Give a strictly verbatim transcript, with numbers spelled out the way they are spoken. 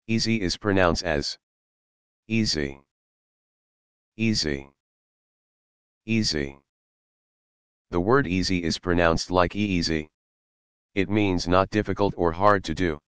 ee-zee is pronounced as ee-zee, ee-zee, ee-zee. The word ee-zee is pronounced like ee-zee. It means not difficult or hard to do.